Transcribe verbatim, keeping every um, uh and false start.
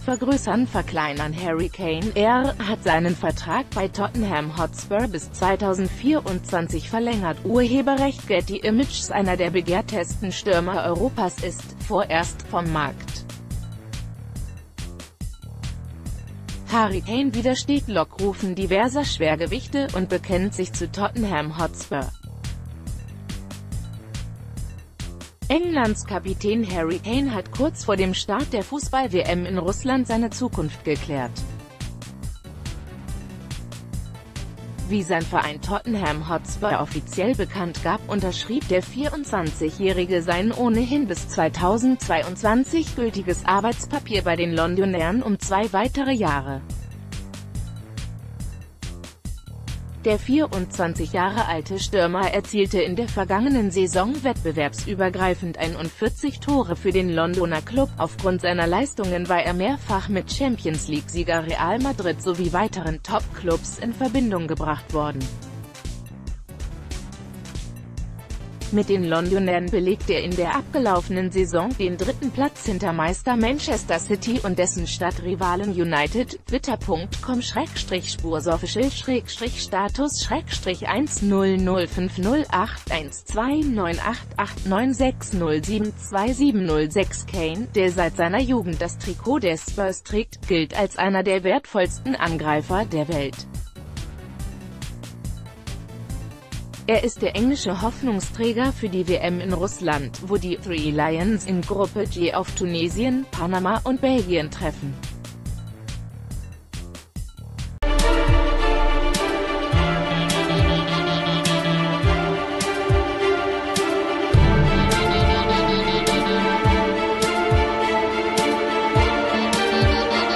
vergrößern verkleinern. Harry Kane, er hat seinen Vertrag bei Tottenham Hotspur bis zweitausendvierundzwanzig verlängert. Urheberrecht Getty Images. Einer der begehrtesten Stürmer Europas ist vorerst vom Markt. Harry Kane widersteht Lockrufen diverser Schwergewichte und bekennt sich zu Tottenham Hotspur. Englands Kapitän Harry Kane hat kurz vor dem Start der Fußball-W M in Russland seine Zukunft geklärt. Wie sein Verein Tottenham Hotspur offiziell bekannt gab, unterschrieb der vierundzwanzigjährige sein ohnehin bis zweitausendzweiundzwanzig gültiges Arbeitspapier bei den Londonern um zwei weitere Jahre. Der vierundzwanzig Jahre alte Stürmer erzielte in der vergangenen Saison wettbewerbsübergreifend einundvierzig Tore für den Londoner Klub. Aufgrund seiner Leistungen war er mehrfach mit Champions-League-Sieger Real Madrid sowie weiteren Top-Clubs in Verbindung gebracht worden. Mit den Londonern belegte er in der abgelaufenen Saison den dritten Platz hinter Meister Manchester City und dessen Stadtrivalen United. Twitter punkt com Schrägstrich Spursofficial Schrägstrich Status Schrägstrich eins null null fünf null acht eins zwei neun acht acht neun sechs null sieben zwei sieben null sechs. Kane, der seit seiner Jugend das Trikot der Spurs trägt, gilt als einer der wertvollsten Angreifer der Welt. Er ist der englische Hoffnungsträger für die W M in Russland, wo die Three Lions in Gruppe G auf Tunesien, Panama und Belgien treffen.